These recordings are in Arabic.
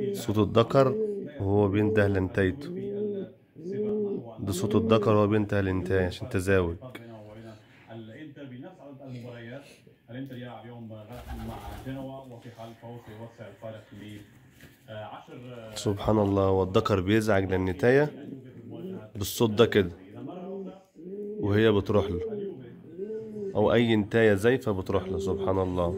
صوت الذكر وهو بينده لنتايته. ده صوت الذكر وهو بينده لنتاية عشان تزاوج. الانتر بنفس عدد المباريات. الانتر يلعب يوم غد مع جنوا، وفي حال الفوز سيوسع الفارق ل 10 سبحان نقاط. الله، هو الذكر بيزعج للنتاية بالصوت ده كده وهي بتروح له، او اي نتاية زيفة بتروح له. سبحان الله.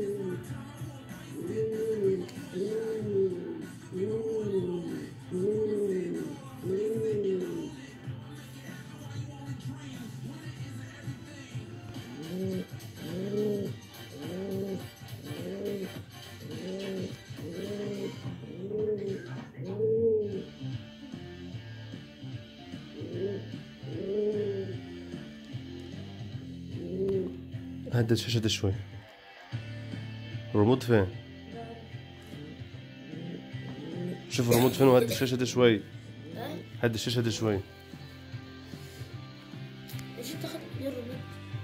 هدي الشاشة دي شوي. الريموت فين؟ شوف الريموت فين وهدي الشاشة دي شوي. هدي الشاشة دي شوي. ايش تاخد الريموت؟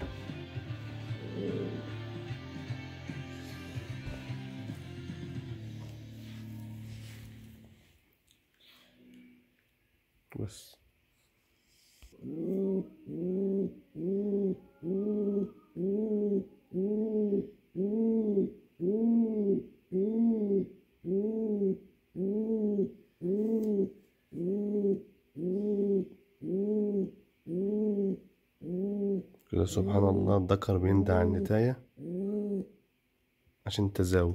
بس كده سبحان الله، الذكر بيندى على النتاية عشان تزاوج.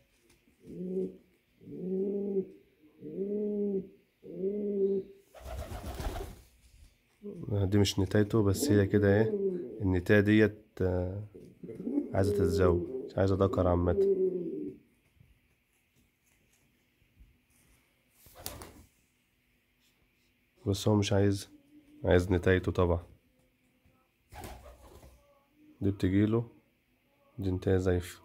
دي مش نتايته، بس هي كده ايه، النتاية ديت عايزة تتزوج، عايزة ذكر عامة. بس هو مش عايز نتايته طبعا. دي بتجيله، دي نتاية زيفة.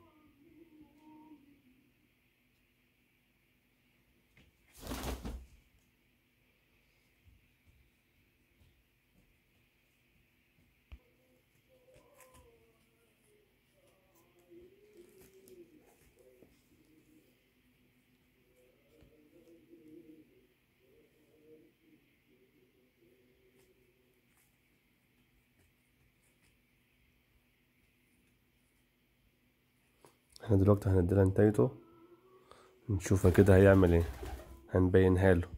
احنا دلوقتي هنديلها نتايته، نشوفها كده هيعمل ايه، هنبينها له.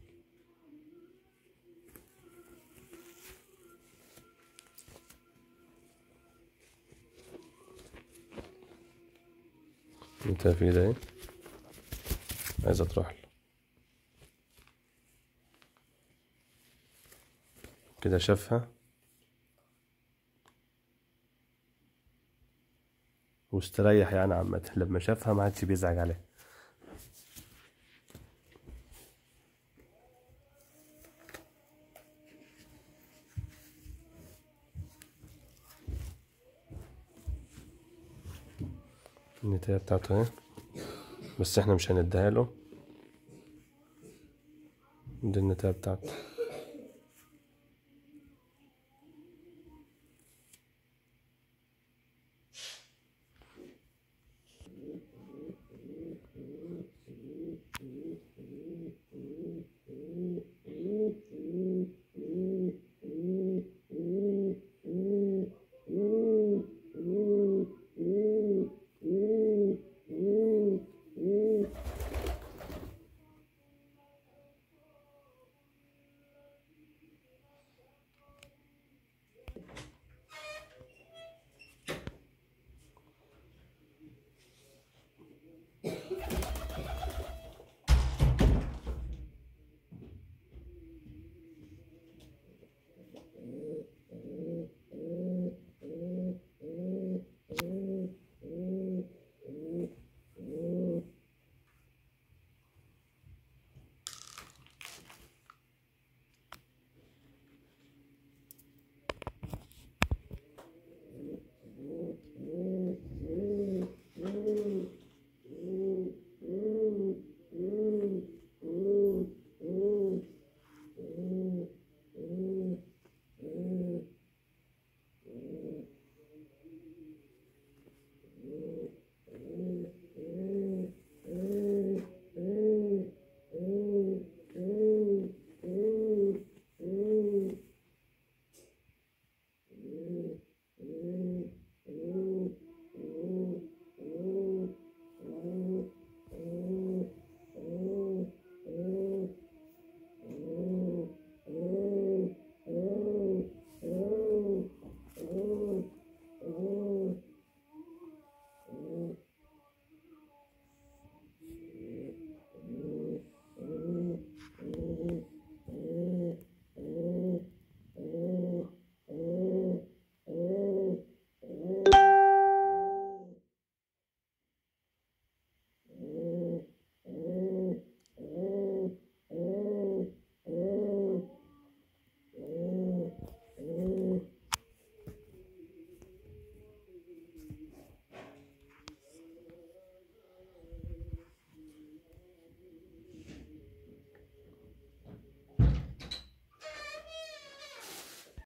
انت في ايدها ايه، عايزة تروح له كده. شافها واستريح يعني عامة، لما شافها ما عادش بيزعج عليها. النتاية بتاعته اهي، بس احنا مش هنديها له. دي النتاية بتاعته.